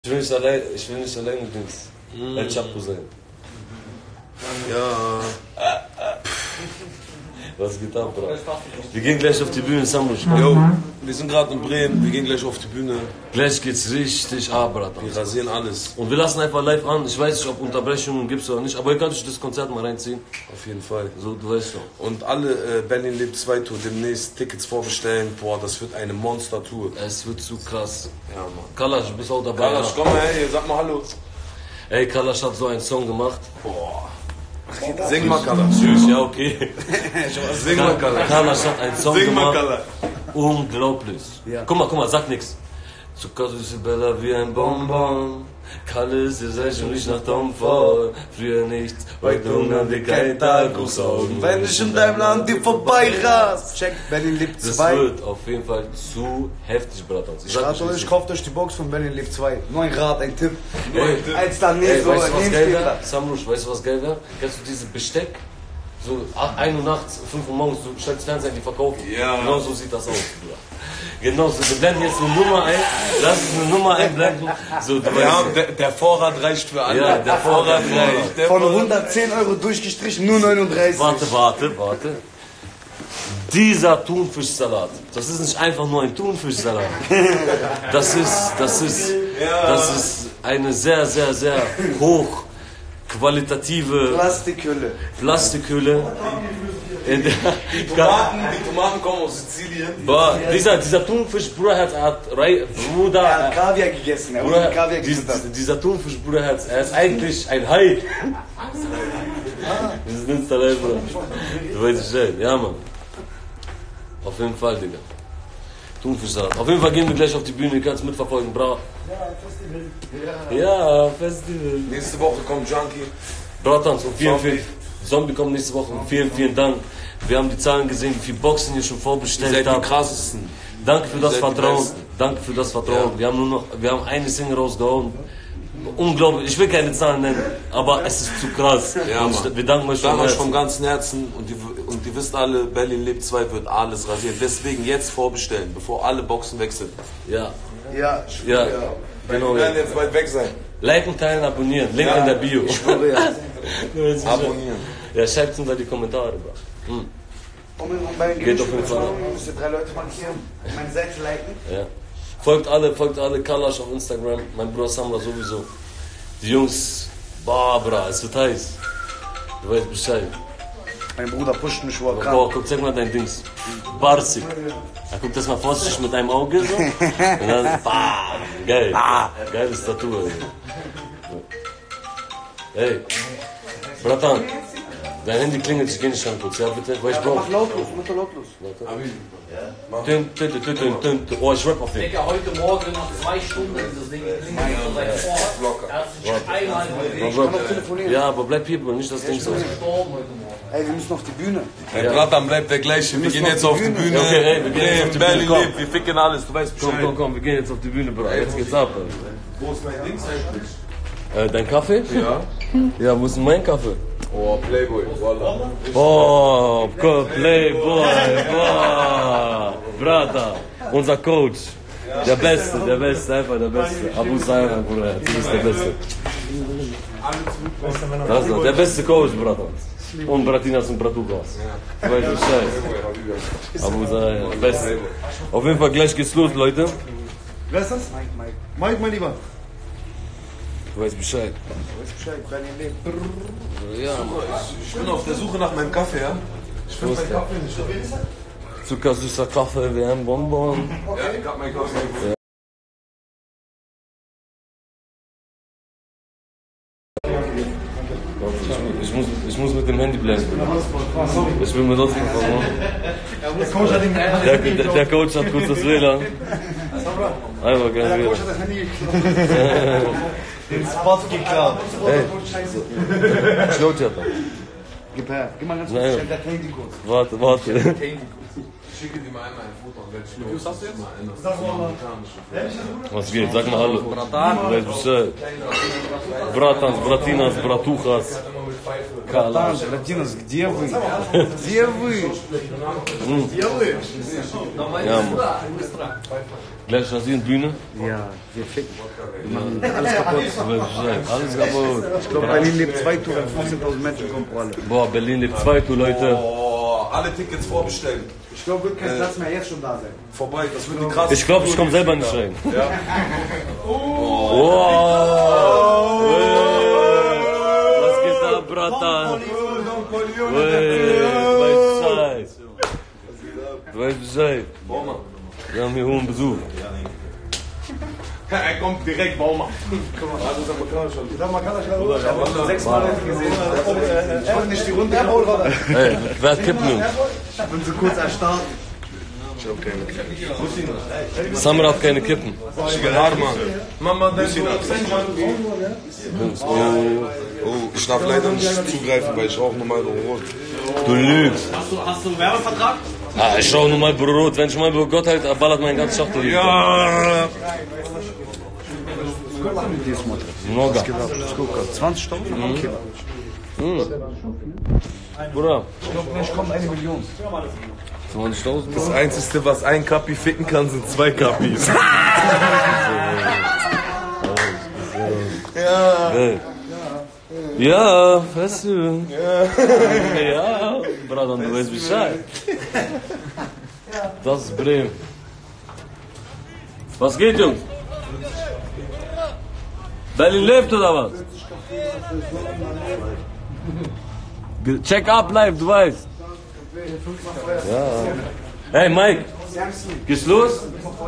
Ich will nicht alleine Dings. El Chapo sein. Ja. Was geht ab, Bro? Wir gehen gleich auf die Bühne, Samusch. Jo, wir sind gerade in Bremen, wir gehen gleich auf die Bühne. Gleich geht's richtig ab, Bro. Wir rasieren alles. Und wir lassen einfach live an. Ich weiß nicht, ob Unterbrechungen gibt oder nicht, aber ihr könnt euch das Konzert mal reinziehen. Auf jeden Fall. So, du weißt doch. Und alle Berlin lebt 2 Tour demnächst Tickets vorbestellen. Boah, das wird eine Monster-Tour. Es wird zu krass. Ja, Mann. Kalash, du bist auch dabei. Kalash, komm mal her, sag mal Hallo. Ey, Kalash hat so einen Song gemacht. Boah. Sing mal Kalash. Tschüss, ja, okay. Sing mal Kalash. Kalash hat einen Song Sing mal gemacht. Kalash. Unglaublich. Ja. Guck mal, sag nix. Zuckersüße Bella wie ein Bonbon. Kalles, ihr seid schon nicht nach Tom voll. Früher nichts, heute hungern wir kein Tag aus Augen. Wenn ich in deinem Land dir vorbeirast. Check, Berlin lebt Das 2. wird auf jeden Fall zu heftig, Brattern. Ich rate euch, kauft euch die Box von Berlin lebt 2. Nur ein Rat, ein Tipp. Ey, Als dann nicht ey, so, weißt du, was geil wäre? nehmt Samrush, weißt du, was geil wäre? Kennst du diese Besteck? So 1 Uhr nachts, 5 Uhr morgens, du stellst Fernseher, die verkaufen. Ja. Genau so sieht das aus, Bruder. Genau so, wir blenden jetzt eine Nummer ein, lass uns eine Nummer einblenden. So, du Ja, weißt, der Vorrat reicht für alle. Ja, der Vorrat reicht. Der Von Vorrat- 110 Euro durchgestrichen, nur 39. Warte. Dieser Thunfischsalat, das ist nicht einfach nur ein Thunfischsalat. Das ist eine sehr, sehr, sehr hochqualitative Plastikhülle. in der Die Tomaten kommen aus Sizilien. Boah, dieser Thunfisch, Bruder, hat Bruder, Er hat Kaviar gegessen, er Bruder, hat Kaviar gegessen. dieser Thunfisch, Bruder, er ist eigentlich ein Hai. Das ist nicht allein, Bruder. Du weißt Bescheid, ja, Mann. Auf jeden Fall, Digga. Thunfischsalat. Auf jeden Fall gehen wir gleich auf die Bühne, ihr könnt es mitverfolgen, bra. Ja, Festival. Nächste Woche kommt Junkie. Bratans und vielen, Zombie. vielen. Zombie kommt nächste Woche. Vielen Dank. Wir haben die Zahlen gesehen, wie viele Boxen ihr schon Ihr vorbestellt seid die habt. krassesten. Danke für das Ihr seid die Vertrauen. Besten. Danke für das Vertrauen. Ja. Wir haben eine Single rausgehauen. Unglaublich. Ich will keine Zahlen nennen, aber es ist zu krass. Ja, Und Mann. wir danken euch Danke euch vom Herzen. ganzen Herzen und ihr wisst alle, Berlin lebt 2 wird alles rasieren. Deswegen jetzt vorbestellen, bevor alle Boxen weg sind. Ja, Ja, ja, genau. Wir Ja. werden jetzt bald weg sein. Liken, teilen, abonnieren. Link in der Bio. Abonnieren. Ja, schreibt unter die Kommentare. Bro. Um bei den Geht auf jeden Fall. müsst ihr 3 Leute markieren, meine Seite liken. Ja. Folgt alle Kalash auf Instagram, mein Bruder Samra sowieso. Die Jungs, Barbara, es wird heiß. Du weißt Bescheid. Mein Bruder pusht mich, wo er kann. Boah, guck, zeig mal dein Dings. Barsig. Er guckt das mal vorsichtig mit einem Auge so. Und dann, bah, geil. Geiles Tattoo, ey. Ey, Bratan, dein Handy klingelt, ich geh nicht ran kurz, ja bitte? Weil ich brauch. Mach lautlos, mach lautlos. Tün. Oh, ich rap auf den. Digga, heute Morgen nach 2 Stunden dieses Ding klingelt so seit vor. Er hat sich einmal überlegt, Ja, aber bleib hier, Bro, nicht das Ding so. gestorben heute Morgen. Ey, wir müssen auf die Bühne. Hey, Bratan bleibt der gleiche. Wir gehen jetzt auf die Bühne. Okay, ey, wir gehen jetzt auf die Bühne, Berlin komm. lebt, wir ficken alles. Du weißt Bescheid. Komm, wir gehen jetzt auf die Bühne, Bro. Jetzt geht's ab. Wo ist mein Dings eigentlich? Dein Kaffee? Ja. Ja, wo ist denn mein Kaffee? Oh, Playboy. Voila. Boah, Playboy, boah, Brata, unser Coach. Der Beste, einfach der Beste. Abu Sayran, Bruder, du bist der Beste. Das ist der beste Coach, Brata. Und Bratinas und Bratukas. Du weißt Bescheid. Abu Sayran, Beste. Auf jeden Fall, gleich geht's los, Leute. Wer ist das? Mike, mein Lieber. Du weißt Bescheid. Weiß Bescheid, Berlin lebt. Ja, Mann. Ich bin auf der Suche nach meinem Kaffee, ja? Ich finde meinen Kaffee nicht. Zuckersüßer Kaffee, wir haben Bonbon. Ja, ich hab meinen Kaffee gefunden. Ich muss mit dem Handy bleiben. Ich will mir das nicht Der Coach hat kurz das WLAN. Einmal kein Der WLAN. Coach hat das Handy geklaut. Den Spot geklaut. Hey, schau dir das. Gib her, gib mal ganz Nein. kurz, der Handy kurz. Warte. Ich schicke dir mal einmal ein Foto und werde ich los. Was hast du jetzt? Was geht? Sag mal Hallo. Du weißt Bescheid. Bratans, Bratinas, Bratuchas. Братан, Братинос, где вы? Где вы? Ja, Mann. Gleich rasieren, Bühne? Ja, wir ficken. Wir machen alles kaputt. Alles kaputt. Ich glaube, Berlin lebt 2 Tour, wenn 15.000 Menschen kommen pro alle. Boah, Berlin lebt 2 Tour, Leute. Oh, alle Tickets vorbestellen. Ich glaube, wird kein Platz mehr jetzt schon da sein. Vorbei, das wird die krasse. Ich glaube, ich komme selber nicht rein. Ja. Wow. Was geht da, Bratan? Du weißt Bescheid. Du weißt Bescheid. Wir haben hier hohen Besuch. Er kommt direkt, Baumann. Man kann das schon. Ich habe 6 Mal gesehen. Ich wollte nicht die Runde. Ey, wer hat Kippen? Ich bin so kurz erstarrt. Samra hat keine Kippen. Mama, ich darf leider nicht zugreifen, weil ich rauche normal rot. Du lügst. Hast du einen Werbevertrag? Ah, ich rauche normal Brot. Wenn ich mal über Gott halt, ballert mein ganzes Schachtel. Ja. Noga. 20.000? Okay. Bruder. Ich glaube, ich komme 1 Million. 20.000? Das Einzige, was ein Kapi ficken kann, sind 2 Kapis. Ja. Ja, weißt du. Ja. Bruder, du weißt Bescheid. Das ist Bremen. Was geht, Jungs? Berlin lebt oder was? Check up live, du weißt. Ja. Hey Mike, geht's los?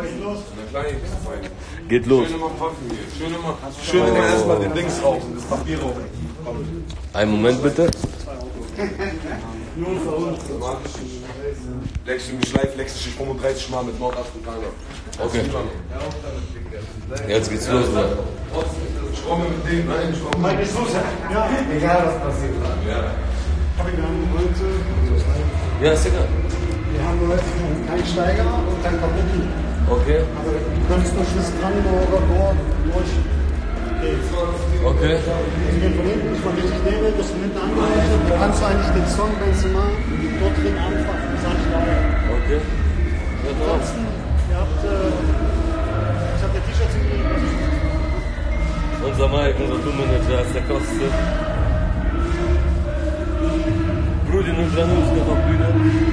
Geht los. Schön immer erstmal den Dings rauchen, das Papier rauchen. Einen Moment bitte. Lex mich live, Lex ich 35 Mal mit Nordafrikaner. Okay. Jetzt geht's los, oder? Ich komme mit denen ein, ich komme mit denen. Ja, egal was passiert. Ja. Wir haben heute. Ja, ist egal. Wir haben heute keinen Steiger und keinen Kabuki. Okay. Aber du kannst durch das Brandenburger Tor durch. Okay. Wir gehen von hinten, ich mache richtig Nebel, bis von hinten angeleitet. Du kannst eigentlich den Song Benzema dort drin anfangen, sag ich leider. Okay. Ansonsten, ihr habt, ich habe der T-Shirts hingegeben. Unser Mike, unser Tourmanager ist der Koste. Brudi Nugranowski auf Bühne.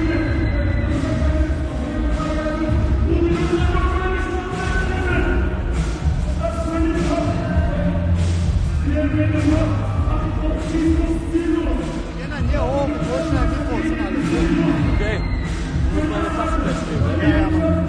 Gehen hier hoch, durch schnell Mikros und alles. Okay. Ich muss meine Tassen festnehmen. Ja, ja, Mann.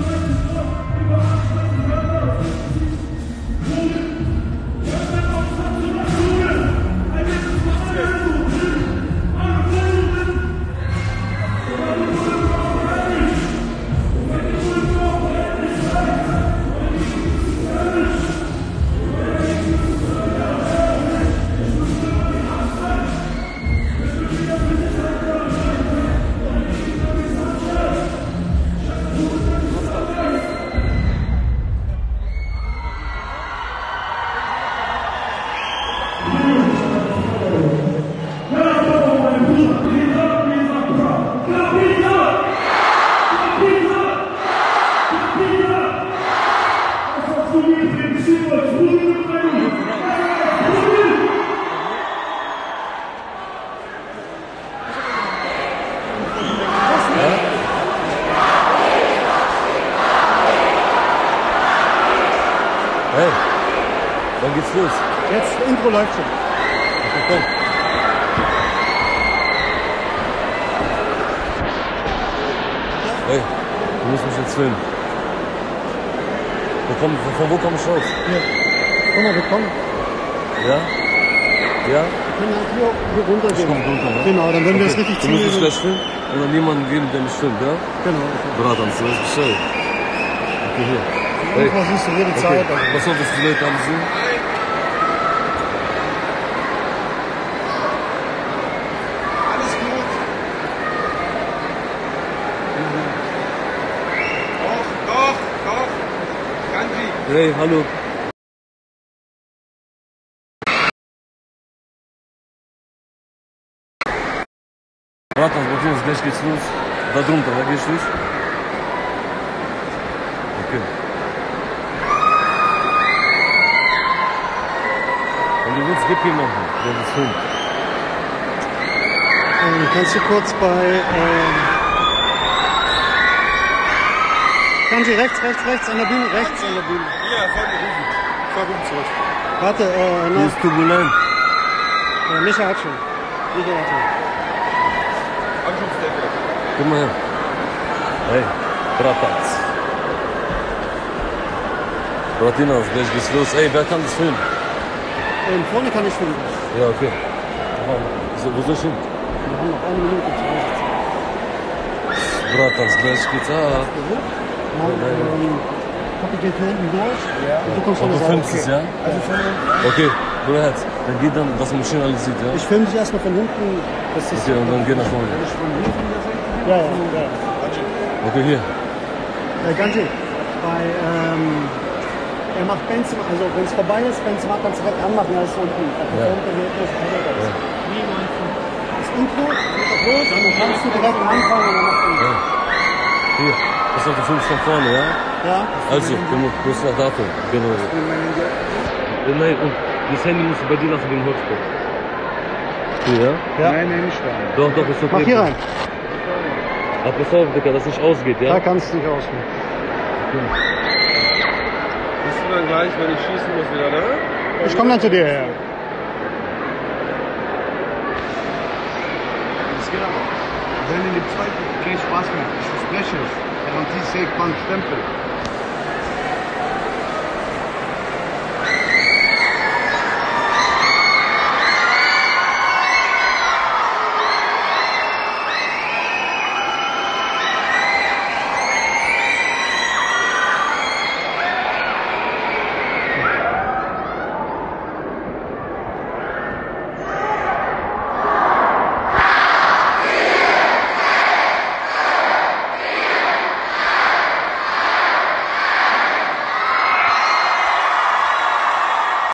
Hey, wann geht's los? Jetzt, Intro läuft schon. Okay, komm. Hey, du musst mich jetzt filmen. Von wo komm ich raus? Hier. Guck mal, wir kommen. Ja? Ja? Wir können halt hier runtergehen. Ich komm runter, ne? Genau, dann werden wir das richtig Du musst mich ziehen. gleich filmen und dann jemanden geben, der mich filmt, ja? Genau. Bratan, du weißt Bescheid. Okay, hier. Hey. Manchmal siehst du jede Okay, Zeit. Also. pass auf, dass die Leute alle sehen. Alles gut. Doch. Kanji. Hey, hallo. Bratan, Matthias, gleich geht's los. Da drunter, da gehst du durch. Okay. Wenn du willst, gib jemanden, der das filmt. Kannst du kurz bei... Kannst du rechts an der Bühne? Rechts an der Bühne. Ja, fahr rufen zurück. Warte, Hier ist turbulent. Micha hat schon. Anschlussdecke. Guck mal her. Hey, Bratans. Bratinas, gleich geht's los. Ey, wer kann das filmen? Vorne kann ich filmen. Ja, okay. Wo soll ich hin? Wir haben noch 1 Minute zu Hause. Bratans, gleich geht's ab. Papi geht hier hinten durch und du kommst von Und der du filmst Seite. es, ja? Also von Okay, du Herz. Dann geht dann, dass man schön alles sieht, ja? Ich filme dich erstmal von hinten. Das ist Okay, und dann geh nach vorne. ja. Okay, hier. Ganji, er macht Benzema, also wenn es vorbei ist, Benzema kannst du direkt anmachen, er ist unten. Ja. Das Intro, geht auch los, und dann kannst du direkt anfangen und dann macht er. Ja. Hier, das ist du filmst von vorne, ja? Ja? Also, du musst nach Datum. Genau. Nein, und das Handy musst du bei dir lassen wegen Hotspot. Hier, ja? Nein, nicht rein. Doch, ist okay. Mach hier rein. Aber pass auf, Dicker, dass es nicht ausgeht, ja? Da kannst du nicht ausmachen. Bist du dann gleich, wenn ich schießen muss, wieder da? Ich komme dann zu dir her. Das geht aber. Wenn in dem zweiten keinen Spaß mehr, ich verspreche es. Garantie safe Bank Stempel.